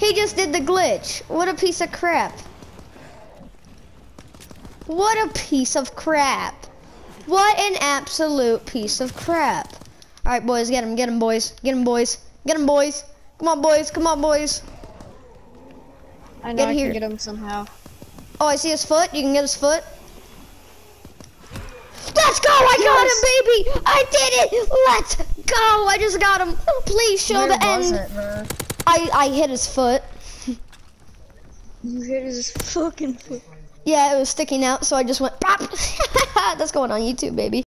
He just did the glitch. What a piece of crap. What a piece of crap. What an absolute piece of crap. All right, boys, get him, boys. Get him, boys. Get him, boys. Come on, boys. Come on, boys. I know I can get him somehow. Oh, I see his foot. You can get his foot. Let's go! I got him, baby! I did it! Let's go! I just got him. Please show the end. It, bro? I hit his foot. You hit his fucking foot. Yeah, it was sticking out, so I just went pop. That's going on YouTube, baby.